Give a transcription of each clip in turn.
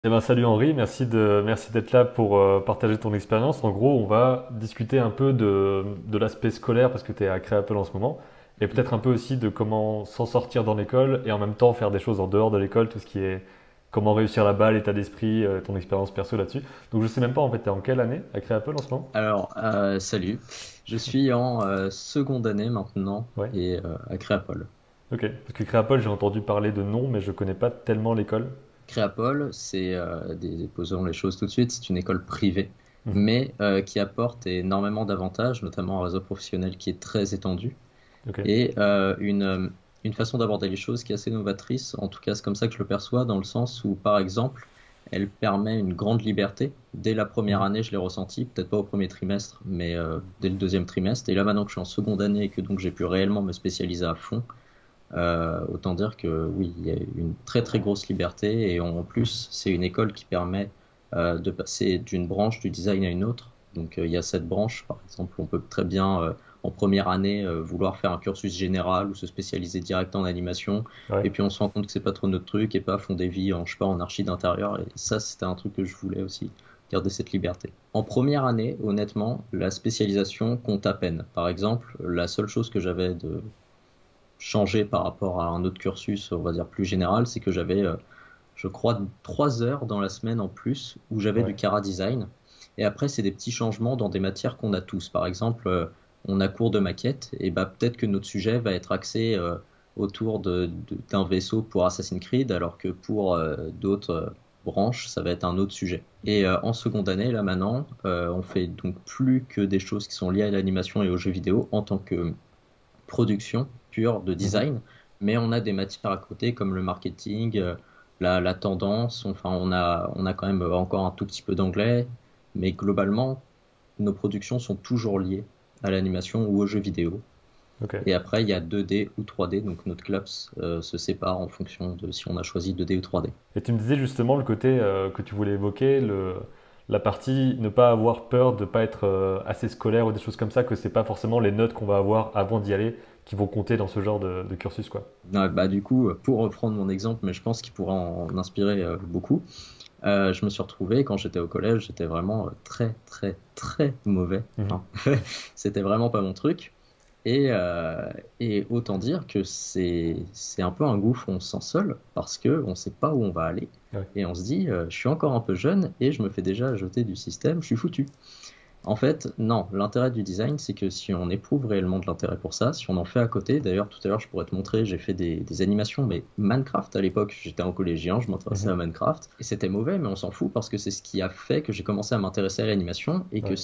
Eh ben, salut Henri, merci d'être là pour partager ton expérience. En gros, on va discuter un peu de l'aspect scolaire parce que tu es à Créapple en ce moment, et Mhm. peut-être un peu aussi de comment s'en sortir dans l'école et en même temps faire des choses en dehors de l'école, tout ce qui est comment réussir la balle, l'état d'esprit, ton expérience perso là-dessus. Donc je sais même pas en fait, tu es en quelle année à Créapple en ce moment? Salut. Je suis en seconde année maintenant Ouais, et à Créapol. ok. Parce que Créapple, j'ai entendu parler de nom, mais je connais pas tellement l'école. Créapol, posons les choses tout de suite, c'est une école privée, Mhm. mais qui apporte énormément d'avantages, notamment un réseau professionnel qui est très étendu Ok, et une façon d'aborder les choses qui est assez novatrice. En tout cas, c'est comme ça que je le perçois, dans le sens où, par exemple, elle permet une grande liberté. Dès la première mhm. année, je l'ai ressenti, peut-être pas au premier trimestre, mais dès le deuxième trimestre. Et là, maintenant que je suis en seconde année et que donc j'ai pu réellement me spécialiser à fond, autant dire que oui, il y a une très très grosse liberté. Et en plus, c'est une école qui permet de passer d'une branche du design à une autre. Donc il y a cette branche, par exemple, on peut très bien en première année vouloir faire un cursus général ou se spécialiser direct en animation. Ouais. Et puis on se rend compte que c'est pas trop notre truc et pas font des vies en, je sais pas, en archi d'intérieur. Et ça, c'était un truc que je voulais aussi, garder cette liberté. En première année, honnêtement, la spécialisation compte à peine. Par exemple, la seule chose que j'avais de changé par rapport à un autre cursus, on va dire plus général, c'est que j'avais, je crois, 3 heures dans la semaine en plus où j'avais Ouais. du Cara Design. Et après, c'est des petits changements dans des matières qu'on a tous. Par exemple, on a cours de maquette, et bah peut-être que notre sujet va être axé autour d'un vaisseau pour Assassin's Creed, alors que pour d'autres branches, ça va être un autre sujet. Et en seconde année, là maintenant, on fait donc plus que des choses qui sont liées à l'animation et aux jeux vidéo en tant que production pure de Mhm. design, mais on a des matières à côté comme le marketing, la tendance. Enfin, on a quand même encore un tout petit peu d'anglais, mais globalement, nos productions sont toujours liées à l'animation ou aux jeux vidéo. Ok. Et après, il y a 2D ou 3D, donc notre classe se sépare en fonction de si on a choisi 2D ou 3D. Et tu me disais justement le côté que tu voulais évoquer, la partie ne pas avoir peur de ne pas être assez scolaire ou des choses comme ça, que c'est pas forcément les notes qu'on va avoir avant d'y aller qui vont compter dans ce genre de cursus, quoi. Bah, du coup, pour reprendre mon exemple, mais je pense qu'il pourra en inspirer beaucoup. Je me suis retrouvé quand j'étais au collège, j'étais vraiment très très très mauvais. Mhm. Enfin, c'était vraiment pas mon truc. Et, euh, et autant dire que c'est un peu un gouffre où on se sent seul parce que on sait pas où on va aller Ouais. et on se dit je suis encore un peu jeune et je me fais déjà jeter du système, je suis foutu. En fait, non, l'intérêt du design, c'est que si on éprouve réellement de l'intérêt pour ça, si on en fait à côté, d'ailleurs tout à l'heure je pourrais te montrer, j'ai fait des animations, mais Minecraft à l'époque, j'étais en collégien, je m'intéressais Mhm. à Minecraft, et c'était mauvais, mais on s'en fout parce que c'est ce qui a fait que j'ai commencé à m'intéresser à l'animation et que Ouais.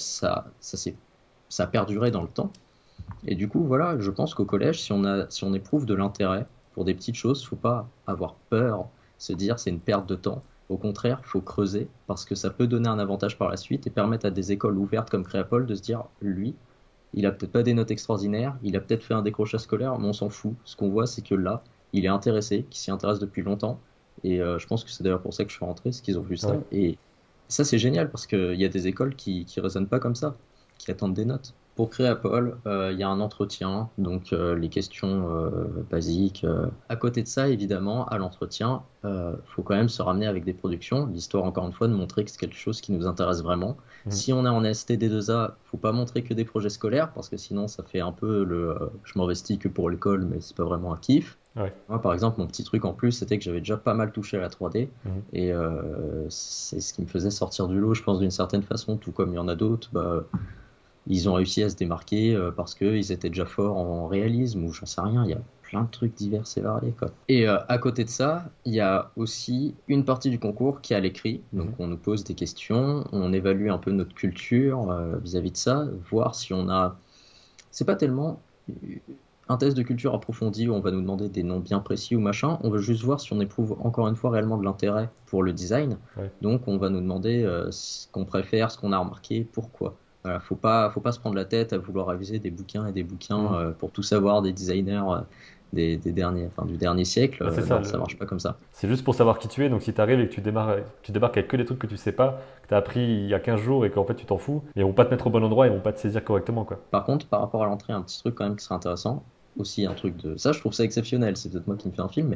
ça a perduré dans le temps. Et du coup, voilà, je pense qu'au collège, si on éprouve de l'intérêt pour des petites choses, faut pas avoir peur, se dire c'est une perte de temps. Au contraire, faut creuser parce que ça peut donner un avantage par la suite et permettre à des écoles ouvertes comme Créapol de se dire, lui, il a peut-être pas des notes extraordinaires, il a peut-être fait un décrochage scolaire, mais on s'en fout. Ce qu'on voit, c'est que là, il est intéressé, qu'il s'y intéresse depuis longtemps. Et je pense que c'est d'ailleurs pour ça que je suis rentré, c'est qu'ils ont vu Ouais. ça. Et ça, c'est génial parce qu'il y a des écoles qui raisonnent pas comme ça, qui attendent des notes. Pour Créapol, il y a un entretien, donc les questions basiques. À côté de ça, évidemment, à l'entretien, faut quand même se ramener avec des productions. L'histoire, encore une fois, de montrer que c'est quelque chose qui nous intéresse vraiment. Mhm. Si on est en STD2A, faut pas montrer que des projets scolaires parce que sinon ça fait un peu je m'investis que pour l'école, mais c'est pas vraiment un kiff. Ouais. Moi, par exemple, mon petit truc en plus, c'était que j'avais déjà pas mal touché à la 3D Mhm. et c'est ce qui me faisait sortir du lot, je pense, d'une certaine façon, tout comme il y en a d'autres. Bah, ils ont réussi à se démarquer parce qu'ils étaient déjà forts en réalisme ou j'en sais rien, il y a plein de trucs divers et variés, quoi. Et à côté de ça, il y a aussi une partie du concours qui est à l'écrit. Donc Mhm. on nous pose des questions, on évalue un peu notre culture vis-à-vis de ça, voir si on a... C'est pas tellement un test de culture approfondi où on va nous demander des noms bien précis ou machin, on veut juste voir si on éprouve encore une fois réellement de l'intérêt pour le design. Ouais. Donc on va nous demander ce qu'on préfère, ce qu'on a remarqué, pourquoi. Voilà, faut pas se prendre la tête à vouloir réviser des bouquins et des bouquins Mhm. pour tout savoir des designers des derniers, enfin, du dernier siècle. Bah, c'est ça, Non, ça marche pas comme ça. c'est juste pour savoir qui tu es. Donc si tu arrives et que tu débarques avec que des trucs que tu sais pas, que tu as appris il y a 15 jours et qu'en fait tu t'en fous, ils vont pas te mettre au bon endroit, ils vont pas te saisir correctement, quoi. Par contre, par rapport à l'entrée, un petit truc quand même qui serait intéressant, aussi un truc de... Ça, je trouve ça exceptionnel, c'est peut-être moi qui me fais un film, mais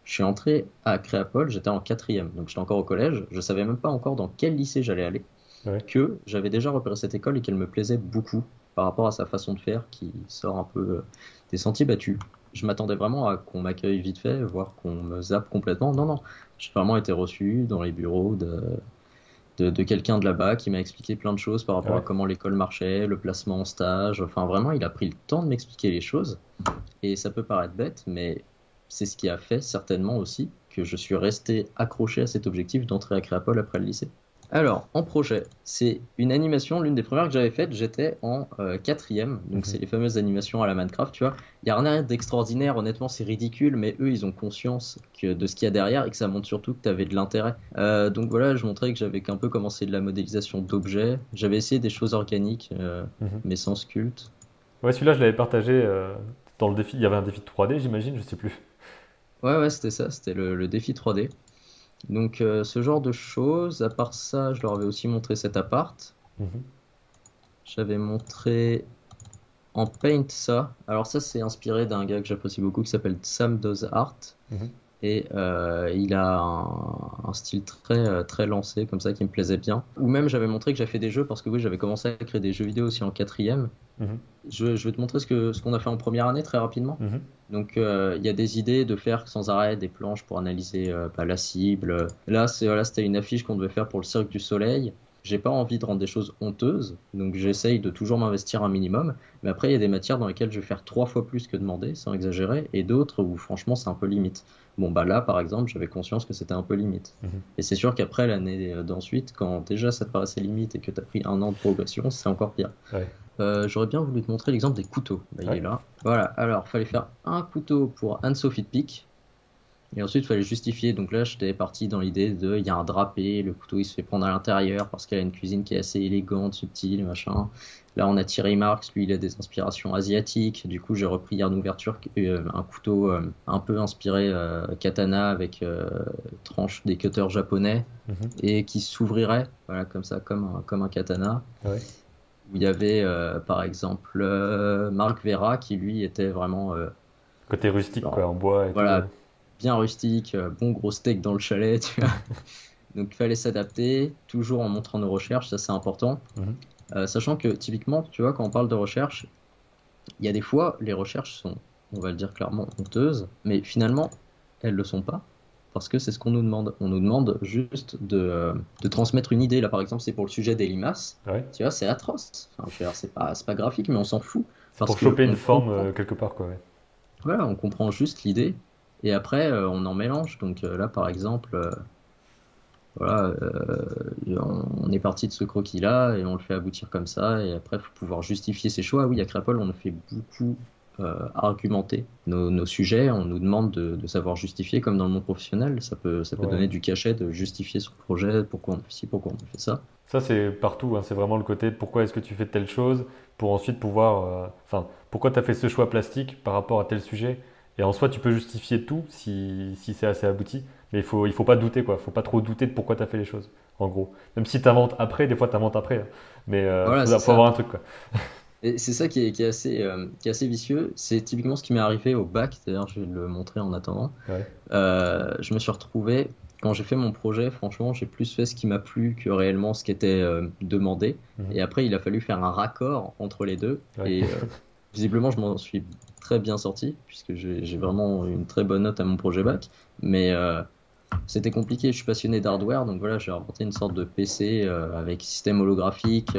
Je suis entré à Créapol, j'étais en quatrième, donc j'étais encore au collège. Je savais même pas encore dans quel lycée j'allais aller, Ouais. que j'avais déjà repéré cette école et qu'elle me plaisait beaucoup par rapport à sa façon de faire qui sort un peu des sentiers battus. Je m'attendais vraiment à qu'on m'accueille vite fait, voire qu'on me zappe complètement. Non, non, j'ai vraiment été reçu dans les bureaux de quelqu'un de là-bas qui m'a expliqué plein de choses par Ah rapport à ouais. comment l'école marchait, le placement en stage. Enfin, vraiment, il a pris le temps de m'expliquer les choses. Et ça peut paraître bête, mais c'est ce qui a fait certainement aussi que je suis resté accroché à cet objectif d'entrer à Créapol après le lycée. Alors, en projet, c'est une animation, l'une des premières que j'avais faites, j'étais en quatrième, donc Mhm. c'est les fameuses animations à la Minecraft, tu vois. Il n'y a rien d'extraordinaire, honnêtement, c'est ridicule, mais eux, ils ont conscience de ce qu'il y a derrière et que ça montre surtout que tu avais de l'intérêt. Donc voilà, je montrais que j'avais qu'un peu commencé de la modélisation d'objets, j'avais essayé des choses organiques, Mhm. mais sans sculpte. Ouais, celui-là, je l'avais partagé dans le défi. Il y avait un défi de 3D, j'imagine, je sais plus. Ouais, ouais, c'était ça, c'était le défi 3D. Donc ce genre de choses, à part ça, je leur avais aussi montré cet appart. Mhm. J'avais montré en Paint ça. Alors ça c'est inspiré d'un gars que j'apprécie beaucoup qui s'appelle Sam Does Art. Mhm. Et il a un style très lancé comme ça qui me plaisait bien. Ou même j'avais montré que j'avais fait des jeux parce que oui j'avais commencé à créer des jeux vidéo aussi en quatrième. Mhm. Je vais te montrer ce qu'on a fait en première année très rapidement. Mhm. Donc il y a des idées de faire sans arrêt des planches pour analyser bah, la cible. Là voilà, c'était une affiche qu'on devait faire pour le Cirque du Soleil. J'ai pas envie de rendre des choses honteuses, donc j'essaye de toujours m'investir un minimum. Mais après, il y a des matières dans lesquelles je vais faire 3 fois plus que demander, sans exagérer, et d'autres où franchement c'est un peu limite. Bon bah là, par exemple, j'avais conscience que c'était un peu limite. Mhm. Et c'est sûr qu'après l'année d'ensuite, quand déjà ça te paraissait limite et que tu as pris un an de progression, c'est encore pire. Ouais. J'aurais bien voulu te montrer l'exemple des couteaux. Bah, il est Ouais. là. Voilà, alors fallait faire un couteau pour Anne-Sophie de Pique. Et ensuite, il fallait justifier. Donc là, j'étais parti dans l'idée de, il y a un drapé, le couteau il se fait prendre à l'intérieur parce qu'elle a une cuisine qui est assez élégante, subtile, machin. Là, on a Thierry Marx, lui, il a des inspirations asiatiques. Du coup, j'ai repris une ouverture, un couteau un peu inspiré katana avec tranche des cutters japonais Mhm. et qui s'ouvrirait, voilà, comme ça, comme un katana Ouais. où il y avait par exemple Marc Vera qui lui était vraiment Côté rustique, quoi, genre, en bois et tout. Ouais. voilà, bien rustique, bon gros steak dans le chalet, tu vois. Donc il fallait s'adapter, toujours en montrant nos recherches, ça c'est important. Mhm. Sachant que typiquement, tu vois, quand on parle de recherche, il y a des fois, les recherches sont, on va le dire clairement, honteuses, mais finalement, elles le sont pas. Parce que c'est ce qu'on nous demande. On nous demande juste de transmettre une idée. Là, par exemple, c'est pour le sujet des limaces. Ouais. Tu vois, c'est atroce. Enfin, je veux dire, c'est pas graphique, mais on s'en fout. C'est Parce pour que choper une on forme comprend, quelque part, quoi. Ouais. voilà, on comprend juste l'idée. Et après, on en mélange. Donc là, par exemple, voilà, on est parti de ce croquis-là et on le fait aboutir comme ça. Et après, il faut pouvoir justifier ses choix. Oui, à Crapple, on a fait beaucoup argumenter nos sujets. On nous demande de savoir justifier, comme dans le monde professionnel. Ça peut Ouais. donner du cachet de justifier son projet, pourquoi on a fait ci, pourquoi on a fait ça. Ça, c'est partout, hein. C'est vraiment le côté pourquoi est-ce que tu fais telle chose pour ensuite pouvoir. Enfin, pourquoi tu as fait ce choix plastique par rapport à tel sujet. Et en soi, tu peux justifier tout si c'est assez abouti. Mais il faut pas douter, quoi. Faut pas trop douter de pourquoi tu as fait les choses, en gros. Même si tu inventes après, des fois tu inventes après, hein. Mais Voilà, c'est faut ça. avoir un truc, quoi. Et c'est ça qui est assez vicieux. C'est typiquement ce qui m'est arrivé au bac. D'ailleurs, je vais le montrer en attendant. Ouais. Je me suis retrouvé, quand j'ai fait mon projet, franchement, j'ai plus fait ce qui m'a plu que réellement ce qui était demandé. Mhm. Et après, il a fallu faire un raccord entre les deux. Ouais. Et visiblement, je m'en suis très bien sorti, puisque j'ai vraiment une très bonne note à mon projet bac. Mais c'était compliqué. Je suis passionné d'hardware, donc voilà, j'ai inventé une sorte de PC avec système holographique,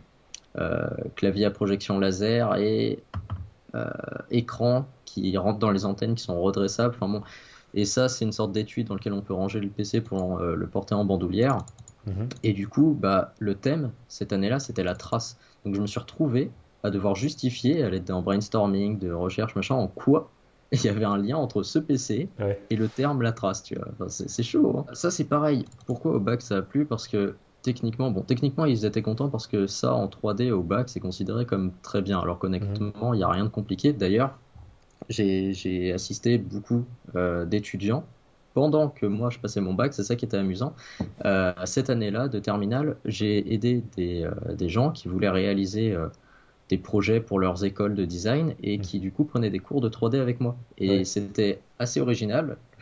clavier à projection laser et euh, écran qui rentre dans les antennes qui sont redressables. Enfin bon, et ça, c'est une sorte d'étui dans lequel on peut ranger le PC pour le porter en bandoulière. Mhm. Et du coup, bah, le thème, cette année-là, c'était la trace. Donc je me suis retrouvé à devoir justifier, à l'aide d'un brainstorming, de recherche, machin, en quoi il y avait un lien entre ce PC Ouais. et le terme la trace, tu vois. Enfin, c'est chaud, hein. Ça, c'est pareil. Pourquoi au bac ça a plu? Parce que techniquement, ils étaient contents parce que ça, en 3D au bac, c'est considéré comme très bien. Alors Mhm. qu'honnêtement, il n'y a rien de compliqué. D'ailleurs, j'ai assisté beaucoup d'étudiants pendant que moi je passais mon bac, c'est ça qui était amusant. Cette année-là de terminale, j'ai aidé des gens qui voulaient réaliser des projets pour leurs écoles de design et Mhm. qui du coup prenaient des cours de 3D avec moi. Et Ouais. c'était assez original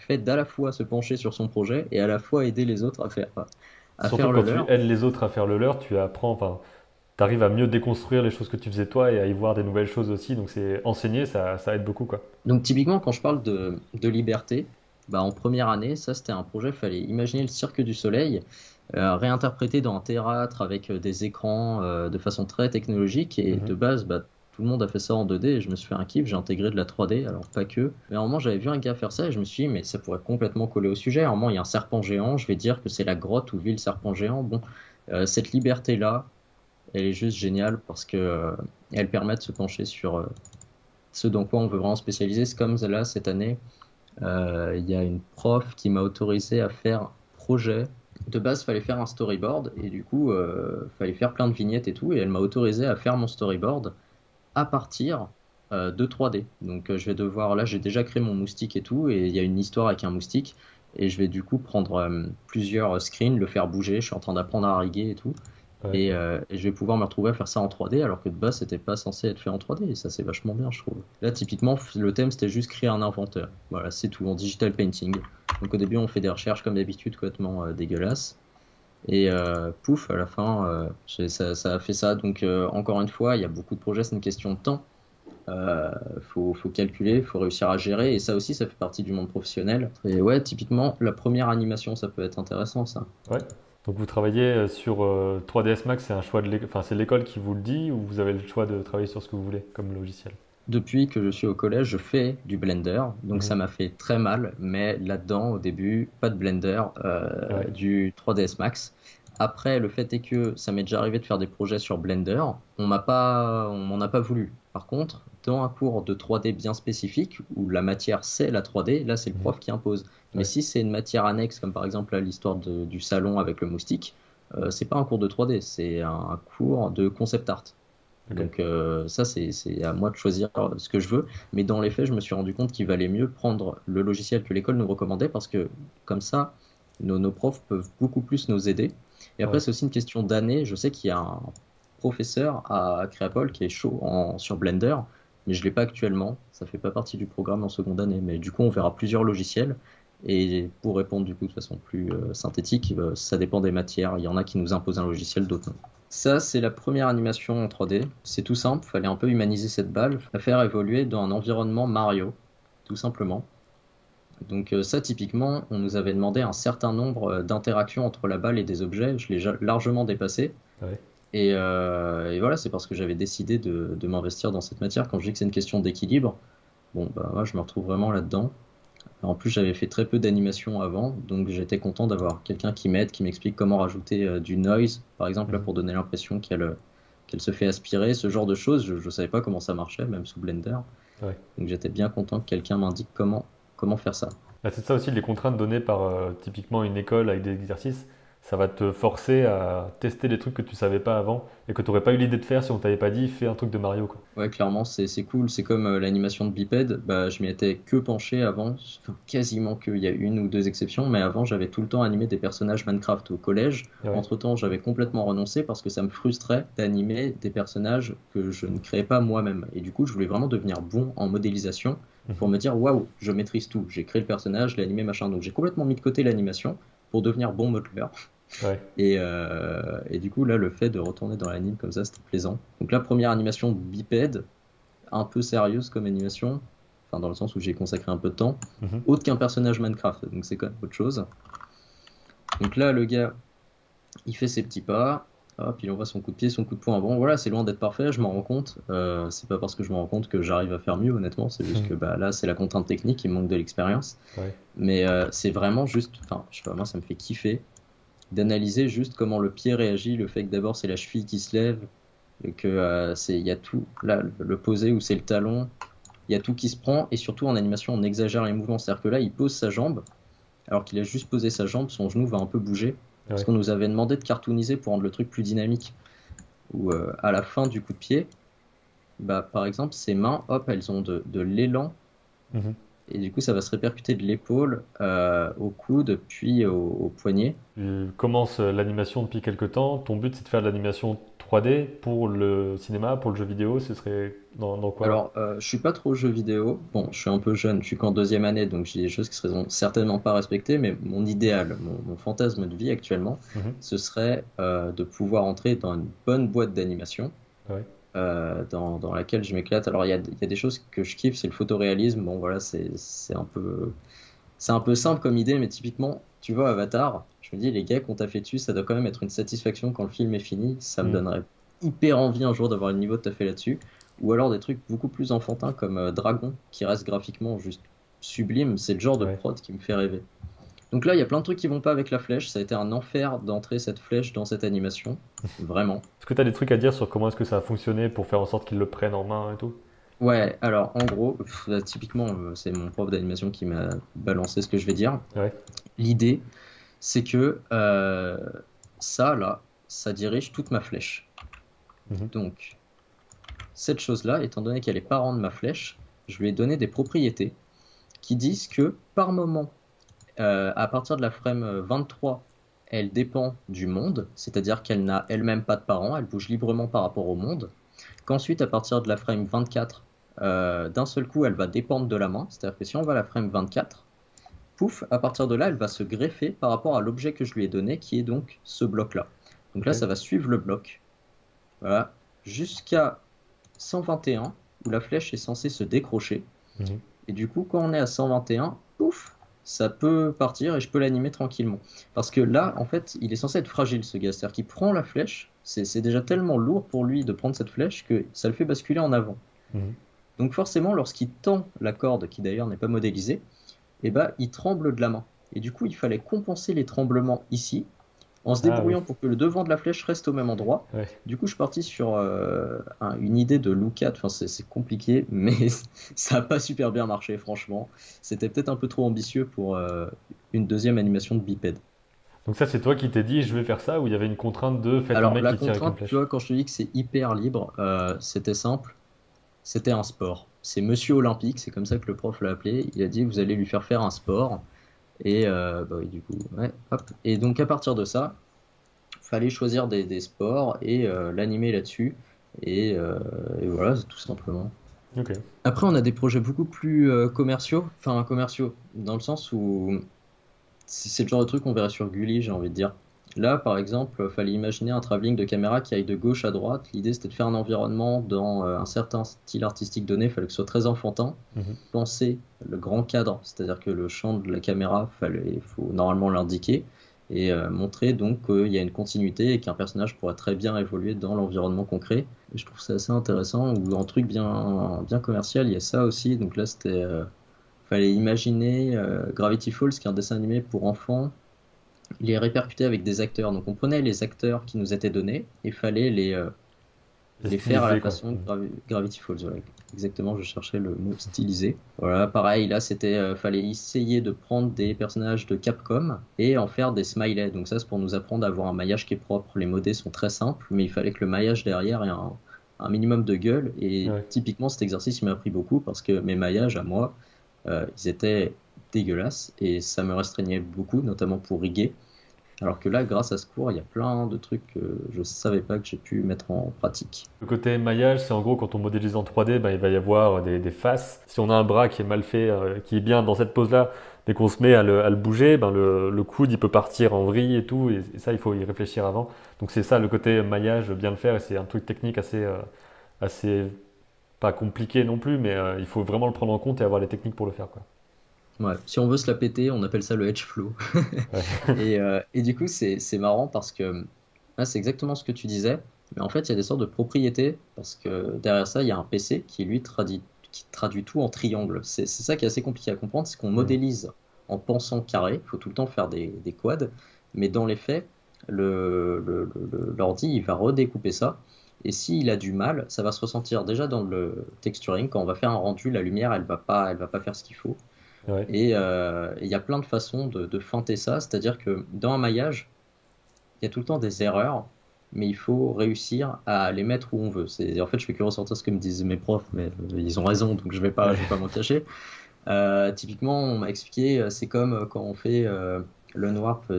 fait d'à la fois se pencher sur son projet et à la fois aider les autres à Surtout faire le quand tu leur. aides les autres à faire le leur, tu apprends, enfin, tu arrives à mieux déconstruire les choses que tu faisais toi et à y voir des nouvelles choses aussi. Donc c'est enseigner, ça aide beaucoup, quoi. Donc typiquement, quand je parle de liberté, bah, en première année, ça c'était un projet, il fallait imaginer le Cirque du Soleil, réinterprété dans un théâtre avec des écrans de façon très technologique. Et Mhm. de base, bah, tout le monde a fait ça en 2D et je me suis fait un kiff, j'ai intégré de la 3D, alors pas que. Mais à un moment, j'avais vu un gars faire ça et je me suis dit, mais ça pourrait complètement coller au sujet. À un moment, il y a un serpent géant, je vais dire que c'est la grotte où vit le serpent géant. Bon, cette liberté-là, elle est juste géniale parce que elle permet de se pencher sur ce dans quoi on veut vraiment spécialiser. C'est comme là, cette année, il y a une prof qui m'a autorisé à faire un projet. De base, il fallait faire un storyboard et du coup, il fallait faire plein de vignettes et tout. Et elle m'a autorisé à faire mon storyboard à partir de 3D. Donc, je vais devoir, là, j'ai déjà créé mon moustique et tout, et il y a une histoire avec un moustique. Et je vais du coup prendre plusieurs screens, le faire bouger. Je suis en train d'apprendre à riguer et tout. Ouais. Et je vais pouvoir me retrouver à faire ça en 3D alors que de base c'était pas censé être fait en 3D et ça c'est vachement bien je trouve. Là typiquement le thème c'était juste créer un inventeur. Voilà c'est tout en digital painting. Donc au début on fait des recherches comme d'habitude complètement dégueulasses et pouf à la fin ça a fait ça. Donc encore une fois il y a beaucoup de projets, c'est une question de temps. Faut calculer, faut réussir à gérer et ça aussi ça fait partie du monde professionnel. Et ouais typiquement la première animation ça peut être intéressant ça. Ouais. Donc vous travaillez sur 3ds Max, c'est un choix de enfin, c'est l'école qui vous le dit ou vous avez le choix de travailler sur ce que vous voulez comme logiciel? Depuis que je suis au collège, je fais du Blender, donc Mhm. ça m'a fait très mal, mais là-dedans, au début, pas de Blender, Ouais. du 3ds Max. Après, le fait est que ça m'est déjà arrivé de faire des projets sur Blender, on m'en a pas voulu. Par contre, dans un cours de 3D bien spécifique, où la matière c'est la 3D, là c'est le Mhm. prof qui impose. Mais Ouais. si c'est une matière annexe, comme par exemple là, l'histoire du salon avec le moustique, c'est pas un cours de 3D, c'est un cours de concept art. Ok. Donc ça, c'est à moi de choisir ce que je veux. Mais dans les faits, je me suis rendu compte qu'il valait mieux prendre le logiciel que l'école nous recommandait parce que comme ça, nos profs peuvent beaucoup plus nous aider. Et après, Ouais. c'est aussi une question d'année. Je sais qu'il y a un professeur à Créapol qui est chaud sur Blender, mais je l'ai pas actuellement. Ça fait pas partie du programme en seconde année. Mais du coup, on verra plusieurs logiciels. Et pour répondre du coup de façon plus synthétique, ça dépend des matières. Il y en a qui nous imposent un logiciel, d'autres non. Ça, c'est la première animation en 3D. C'est tout simple, fallait un peu humaniser cette balle, la faire évoluer dans un environnement Mario, tout simplement. Donc ça, typiquement, on nous avait demandé un certain nombre d'interactions entre la balle et des objets. Je l'ai largement dépassé. Ouais. Et voilà, c'est parce que j'avais décidé de m'investir dans cette matière. Quand je dis que c'est une question d'équilibre, bon, bah moi, je me retrouve vraiment là-dedans. En plus, j'avais fait très peu d'animation avant, donc j'étais content d'avoir quelqu'un qui m'aide, qui m'explique comment rajouter du noise, par exemple, là, Mhm. pour donner l'impression qu'elle se fait aspirer, ce genre de choses. Je ne savais pas comment ça marchait, même sous Blender. Ouais. Donc j'étais bien content que quelqu'un m'indique comment faire ça. Bah, c'est ça aussi, les contraintes données par typiquement une école avec des exercices, ça va te forcer à tester des trucs que tu savais pas avant et que tu n'aurais pas eu l'idée de faire si on t'avait pas dit fais un truc de Mario, quoi. Ouais, clairement, c'est cool. C'est comme l'animation de Biped. Bah, je m'y étais que penché avant, enfin, quasiment que. Il y a une ou deux exceptions, mais avant, j'avais tout le temps animé des personnages Minecraft au collège. Ouais. Entre-temps, j'avais complètement renoncé parce que ça me frustrait d'animer des personnages que je ne créais pas moi-même. Et du coup, je voulais vraiment devenir bon en modélisation pour Mhm. me dire, waouh, je maîtrise tout. J'ai créé le personnage, l'ai animé, machin. Donc, j'ai complètement mis de côté l'animation pour devenir bon modeleur. Ouais. Et du coup, là, le fait de retourner dans l'anime comme ça, c'était plaisant. Donc, la première animation bipède, un peu sérieuse comme animation, enfin, dans le sens où j'ai consacré un peu de temps, Mhm. autre qu'un personnage Minecraft, donc c'est quand même autre chose. Donc là, le gars, il fait ses petits pas, hop, il envoie son coup de pied, son coup de poing. Bon, voilà, c'est loin d'être parfait, je m'en rends compte. C'est pas parce que je m'en rends compte que j'arrive à faire mieux, honnêtement, c'est juste que bah, là, c'est la contrainte technique, il me manque de l'expérience. Ouais. Mais c'est vraiment juste, enfin, je sais pas, moi, ça me fait kiffer d'analyser juste comment le pied réagit, le fait que d'abord c'est la cheville qui se lève, et que il y a tout, là, le posé où c'est le talon, il y a tout qui se prend, et surtout en animation on exagère les mouvements, c'est-à-dire que là il pose sa jambe, alors qu'il a juste posé sa jambe, son genou va un peu bouger, parce Ouais. qu'on nous avait demandé de cartooniser pour rendre le truc plus dynamique, ou à la fin du coup de pied, bah, par exemple ses mains, hop, elles ont de l'élan, Mhm. et du coup, ça va se répercuter de l'épaule au coude, puis au poignet. Tu commences l'animation depuis quelque temps. Ton but, c'est de faire de l'animation 3D pour le cinéma, pour le jeu vidéo. Ce serait dans quoi? Alors, je suis pas trop jeu vidéo. Bon, je suis un peu jeune, je suis qu'en deuxième année, donc j'ai des choses qui seront certainement pas respectées, mais mon idéal, mon fantasme de vie actuellement, Mhm. ce serait de pouvoir entrer dans une bonne boîte d'animation Ouais. dans laquelle je m'éclate. Alors, il y a des choses que je kiffe, c'est le photoréalisme. Bon, voilà, c'est un peu simple comme idée, mais typiquement, tu vois, Avatar, je me dis, les gars qu'on t'a fait dessus, ça doit quand même être une satisfaction quand le film est fini. Ça me Mhm. donnerait hyper envie un jour d'avoir le niveau de fait là-dessus. Ou alors des trucs beaucoup plus enfantins comme Dragon, qui reste graphiquement juste sublime. C'est le genre de Ouais. prod qui me fait rêver. Donc là, il y a plein de trucs qui vont pas avec la flèche. Ça a été un enfer d'entrer cette flèche dans cette animation. Vraiment. Est-ce que tu as des trucs à dire sur comment est-ce que ça a fonctionné pour faire en sorte qu'ils le prennent en main et tout? Ouais, alors en gros, là, typiquement, c'est mon prof d'animation qui m'a balancé ce que je vais dire. Ouais. L'idée, c'est que ça, là, ça dirige toute ma flèche. Mhm. Donc, cette chose-là, étant donné qu'elle est parent de ma flèche, je lui ai donné des propriétés qui disent que par moment, à partir de la frame 23, elle dépend du monde, c'est-à-dire qu'elle n'a elle-même pas de parents, elle bouge librement par rapport au monde. Qu'ensuite, à partir de la frame 24, d'un seul coup, elle va dépendre de la main, c'est-à-dire que si on va à la frame 24, pouf, à partir de là, elle va se greffer par rapport à l'objet que je lui ai donné, qui est donc ce bloc-là. Donc Ok. là, ça va suivre le bloc, voilà, jusqu'à 121, où la flèche est censée se décrocher. Mhm. Et du coup, quand on est à 121, pouf, ça peut partir et je peux l'animer tranquillement. Parce que là, en fait, il est censé être fragile, ce gars. C'est-à-dire qu'il prend la flèche, c'est déjà tellement lourd pour lui de prendre cette flèche que ça le fait basculer en avant. Mhm. Donc forcément, lorsqu'il tend la corde, qui d'ailleurs n'est pas modélisée, eh ben, il tremble de la main. Et du coup, il fallait compenser les tremblements ici, en se Ah oui. débrouillant pour que le devant de la flèche reste au même endroit. Ouais. Du coup, je suis parti sur une idée de Luca. Enfin, c'est compliqué, mais ça n'a pas super bien marché, franchement. C'était peut-être un peu trop ambitieux pour une deuxième animation de bipède. Donc ça, c'est toi qui t'es dit, je vais faire ça, ou il y avait une contrainte de faites un Alors, mec la qui tire avec une contrainte, tu flèche? vois, quand je te dis que c'est hyper libre, c'était simple. C'était un sport. C'est Monsieur Olympique, c'est comme ça que le prof l'a appelé. Il a dit, vous allez lui faire un sport. Et bah oui, du coup, ouais, hop. Et donc, à partir de ça, fallait choisir des sports et l'animer là-dessus. Et voilà, c'est tout simplement. Ok. Après, on a des projets beaucoup plus commerciaux, enfin commerciaux, dans le sens où c'est le genre de truc qu'on verrait sur Gulli, j'ai envie de dire. Là, par exemple, fallait imaginer un travelling de caméra qui aille de gauche à droite. L'idée, c'était de faire un environnement dans un certain style artistique donné. Il fallait que ce soit très enfantin. Mhm. Penser le grand cadre, c'est-à-dire que le champ de la caméra, faut normalement l'indiquer et montrer donc qu'il y a une continuité et qu'un personnage pourrait très bien évoluer dans l'environnement concret. Et je trouve ça assez intéressant. Ou un truc bien commercial, il y a ça aussi. Donc là, fallait imaginer Gravity Falls, qui est un dessin animé pour enfants. Il est répercuté avec des acteurs. Donc on prenait les acteurs qui nous étaient donnés et fallait C'est les faire à la stylisé, quoi. façon de Mhm. Gravity Falls. Voilà. Exactement, je cherchais le mot stylisé. Voilà, pareil, là, fallait essayer de prendre des personnages de Capcom et en faire des smileys. Donc ça, c'est pour nous apprendre à avoir un maillage qui est propre. Les modés sont très simples, mais il fallait que le maillage derrière ait un minimum de gueule. Et Ouais. typiquement, cet exercice, il m'a appris beaucoup parce que mes maillages à moi, ils étaient dégueulasses et ça me restreignait beaucoup, notamment pour riguer. Alors que là, grâce à ce cours, il y a plein de trucs que je savais pas que j'ai pu mettre en pratique. Le côté maillage, c'est en gros quand on modélise en 3D, ben, il va y avoir des faces. Si on a un bras qui est mal fait, qui est bien dans cette pose-là, dès qu'on se met à le bouger, ben, le coude il peut partir en vrille et tout, et ça il faut y réfléchir avant. Donc c'est ça le côté maillage, bien le faire, et c'est un truc technique assez pas compliqué non plus, mais il faut vraiment le prendre en compte et avoir les techniques pour le faire, quoi. Ouais. Si on veut se la péter, on appelle ça le edge flow. Ouais. Et du coup, c'est marrant parce que là, c'est exactement ce que tu disais. Mais en fait, il y a des sortes de propriétés parce que derrière ça, il y a un PC qui traduit tout en triangle. C'est ça qui est assez compliqué à comprendre, c'est qu'on Mhm. modélise en pensant carré. Il faut tout le temps faire des quads. Mais dans les faits, l'ordi, il va redécouper ça. Et s'il a du mal, ça va se ressentir déjà dans le texturing. Quand on va faire un rendu, la lumière, elle va pas faire ce qu'il faut. Ouais. Et il y a plein de façons de feinter ça, c'est-à-dire que dans un maillage, il y a tout le temps des erreurs, mais il faut réussir à les mettre où on veut. En fait, je fais que ressortir ce que me disent mes profs, mais ils ont raison, donc je vais pas Ouais. m'en cacher. Typiquement, on m'a expliqué, c'est comme quand on fait le warp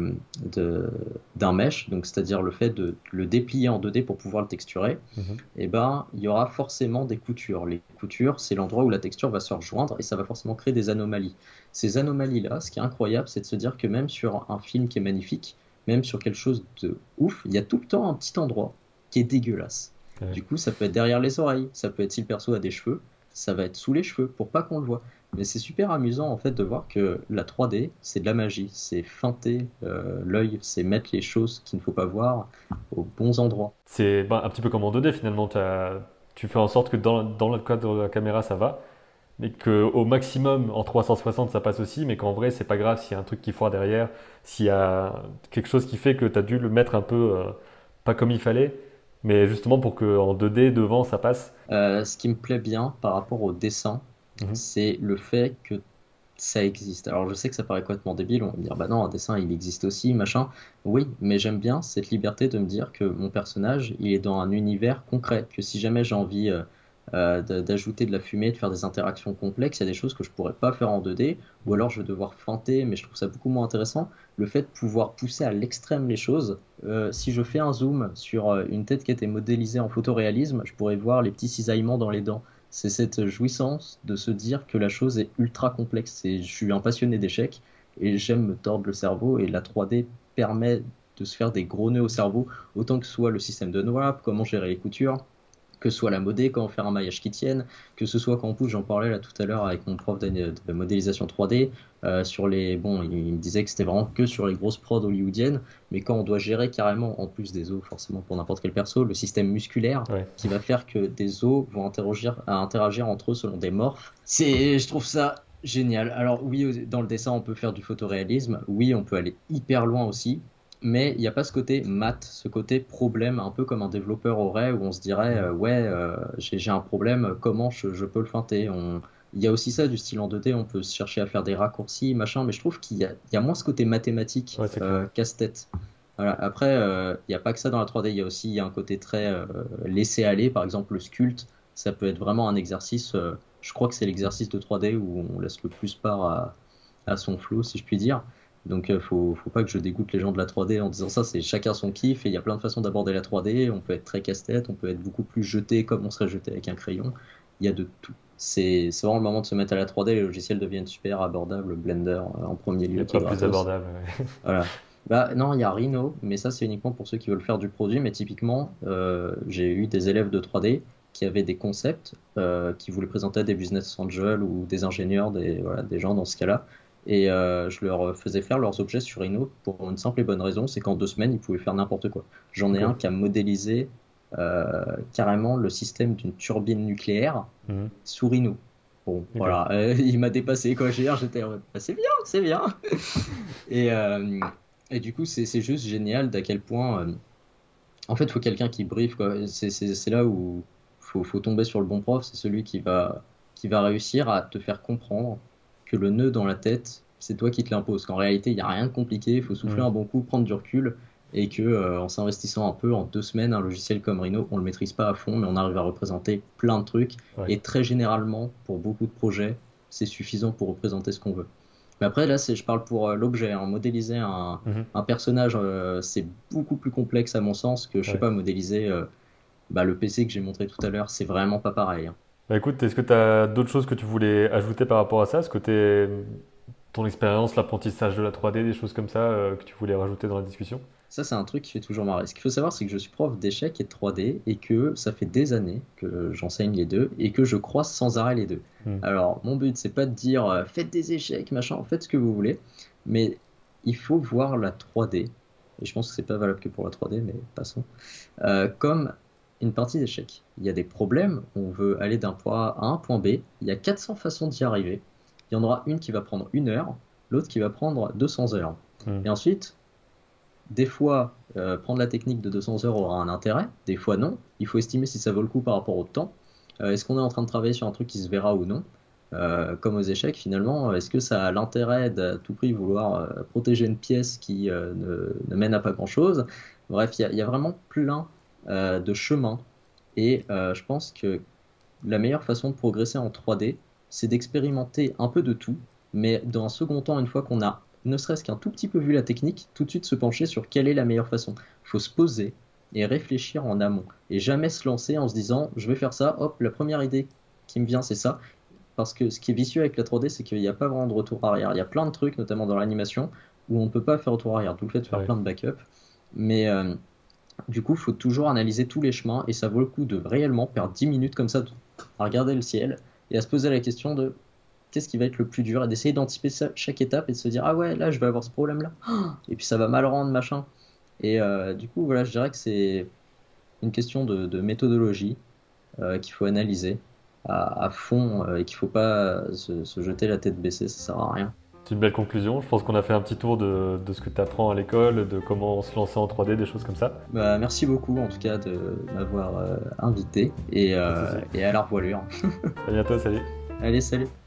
d'un mesh, donc c'est-à-dire le fait de le déplier en 2D pour pouvoir le texturer, Mhm. et ben, il y aura forcément des coutures. Les coutures, c'est l'endroit où la texture va se rejoindre et ça va forcément créer des anomalies. Ces anomalies-là, ce qui est incroyable, c'est de se dire que même sur un film qui est magnifique, même sur quelque chose de ouf, il y a tout le temps un petit endroit qui est dégueulasse. Ouais. Du coup, ça peut être derrière les oreilles, ça peut être si le perso a des cheveux, ça va être sous les cheveux pour pas qu'on le voit. Mais c'est super amusant en fait de voir que la 3D, c'est de la magie, c'est feinter l'œil, c'est mettre les choses qu'il ne faut pas voir aux bons endroits. C'est un petit peu comme en 2D finalement. Tu fais en sorte que dans le cadre de la caméra ça va, mais qu'au maximum en 360 ça passe aussi, mais qu'en vrai c'est pas grave s'il y a un truc qui foire derrière, s'il y a quelque chose qui fait que tu as dû le mettre un peu pas comme il fallait, mais justement pour qu'en 2D devant ça passe. Ce qui me plaît bien par rapport au dessin, Mhm. c'est le fait que ça existe. Alors je sais que ça paraît complètement débile, on va me dire bah non, un dessin il existe aussi, machin. Oui, mais j'aime bien cette liberté de me dire que mon personnage il est dans un univers concret, que si jamais j'ai envie d'ajouter de la fumée, de faire des interactions complexes, il y a des choses que je pourrais pas faire en 2D, ou alors je vais devoir feinter, mais je trouve ça beaucoup moins intéressant. Le fait de pouvoir pousser à l'extrême les choses, si je fais un zoom sur une tête qui a été modélisée en photoréalisme, je pourrais voir les petits cisaillements dans les dents. C'est cette jouissance de se dire que la chose est ultra complexe. Et je suis un passionné d'échecs et j'aime me tordre le cerveau et la 3D permet de se faire des gros nœuds au cerveau, autant que ce soit le système de Nwap, comment gérer les coutures, que ce soit la modé, comment faire un maillage qui tienne, que ce soit quand on pousse, j'en parlais là tout à l'heure avec mon prof de modélisation 3D, sur les, bon, il me disait que c'était vraiment que sur les grosses prods hollywoodiennes, mais quand on doit gérer carrément, en plus des os, forcément pour n'importe quel perso, le système musculaire, Ouais. qui va faire que des os vont interagir entre eux selon des morphes. Je trouve ça génial. Alors oui, dans le dessin, on peut faire du photoréalisme. Oui, on peut aller hyper loin aussi. Mais il n'y a pas ce côté maths, ce côté problème, un peu comme un développeur aurait, où on se dirait, Mhm. ouais, j'ai un problème, comment je peux le feinter? Il y a aussi ça du style en 2D, on peut se chercher à faire des raccourcis, machin, mais je trouve il y a moins ce côté mathématique, Ouais, c'est clair. casse-tête. Voilà. Après, il n'y a pas que ça dans la 3D, il y a un côté très laisser aller, par exemple le sculpte, ça peut être vraiment un exercice, je crois que c'est l'exercice de 3D où on laisse le plus part à son flow, si je puis dire. Donc, faut pas que je dégoûte les gens de la 3D en disant ça, c'est chacun son kiff et il y a plein de façons d'aborder la 3D. On peut être très casse-tête, on peut être beaucoup plus jeté comme on serait jeté avec un crayon. Il y a de tout. C'est vraiment le moment de se mettre à la 3D, les logiciels deviennent super abordables, Blender en premier Il n'y lieu a qui est pas plus gratos. abordable. Ouais. Voilà. Bah non, il y a Rhino, mais ça c'est uniquement pour ceux qui veulent faire du produit. Mais typiquement, j'ai eu des élèves de 3D qui avaient des concepts, qui voulaient présenter à des business angels ou des ingénieurs, voilà, des gens dans ce cas-là. Et je leur faisais faire leurs objets sur Rhino pour une simple et bonne raison, c'est qu'en 2 semaines, ils pouvaient faire n'importe quoi. J'en ai Ok. un qui a modélisé carrément le système d'une turbine nucléaire Mhm. sous Rhino. Bon, Ok. voilà, il m'a dépassé quoi. J'étais en mode, bah, c'est bien, c'est bien. Et, et du coup, c'est juste génial d'à quel point. En fait, il faut quelqu'un qui briefe, quoi. C'est là où faut tomber sur le bon prof. C'est celui qui va réussir à te faire comprendre que le nœud dans la tête, c'est toi qui te l'imposes. Qu'en réalité, il n'y a rien de compliqué. Il faut souffler Mhm. un bon coup, prendre du recul. Et que, en s'investissant un peu, en 2 semaines, un logiciel comme Rhino, on le maîtrise pas à fond, mais on arrive à représenter plein de trucs. Ouais. Et très généralement, pour beaucoup de projets, c'est suffisant pour représenter ce qu'on veut. Mais après, là, je parle pour l'objet, hein. Modéliser Mhm. un personnage, c'est beaucoup plus complexe à mon sens que, je sais Ouais. pas, modéliser bah, le PC que j'ai montré tout à l'heure. C'est vraiment pas pareil, hein. Bah écoute, est-ce que tu as d'autres choses que tu voulais ajouter par rapport à ça? Ce côté, ton expérience, l'apprentissage de la 3D, des choses comme ça que tu voulais rajouter dans la discussion? Ça, c'est un truc qui fait toujours marrer. Ce qu'il faut savoir, c'est que je suis prof d'échecs et de 3D et que ça fait des années que j'enseigne les deux et que je croise sans arrêt les deux. Mhm. Alors, mon but, c'est pas de dire faites des échecs, machin, faites ce que vous voulez, mais il faut voir la 3D, et je pense que c'est pas valable que pour la 3D, mais passons, comme une partie d'échecs. Il y a des problèmes, on veut aller d'un point A à un point B, il y a 400 façons d'y arriver. Il y en aura une qui va prendre 1 heure, l'autre qui va prendre 200 heures. Mhm. Et ensuite, des fois, prendre la technique de 200 heures aura un intérêt, des fois non. Il faut estimer si ça vaut le coup par rapport au temps. Est-ce qu'on est en train de travailler sur un truc qui se verra ou non? Comme aux échecs, finalement, est-ce que ça a l'intérêt d'à tout prix vouloir protéger une pièce qui ne mène à pas grand-chose? Bref, il y a vraiment plein de chemins. Et je pense que la meilleure façon de progresser en 3D, c'est d'expérimenter un peu de tout, mais dans un second temps, une fois qu'on a ne serait-ce qu'un tout petit peu vu la technique, tout de suite se pencher sur quelle est la meilleure façon. Il faut se poser et réfléchir en amont, et jamais se lancer en se disant je vais faire ça, hop, la première idée qui me vient c'est ça, parce que ce qui est vicieux avec la 3D, c'est qu'il n'y a pas vraiment de retour arrière. Il y a plein de trucs, notamment dans l'animation, où on ne peut pas faire retour arrière, d'où le fait de faire Ouais. plein de backups. Mais du coup, il faut toujours analyser tous les chemins et ça vaut le coup de réellement perdre 10 minutes comme ça à regarder le ciel et à se poser la question de qu'est-ce qui va être le plus dur et d'essayer d'anticiper chaque étape et de se dire ah ouais, là je vais avoir ce problème-là. Et puis ça va mal rendre, machin. Et du coup, voilà, je dirais que c'est une question de méthodologie qu'il faut analyser à fond et qu'il ne faut pas se jeter la tête baissée, ça sert à rien. C'est une belle conclusion. Je pense qu'on a fait un petit tour de ce que tu apprends à l'école, de comment se lancer en 3D, des choses comme ça. Bah, merci beaucoup en tout cas de m'avoir invité Pas de souci. et à la revoilure. À bientôt, salut. Allez, salut!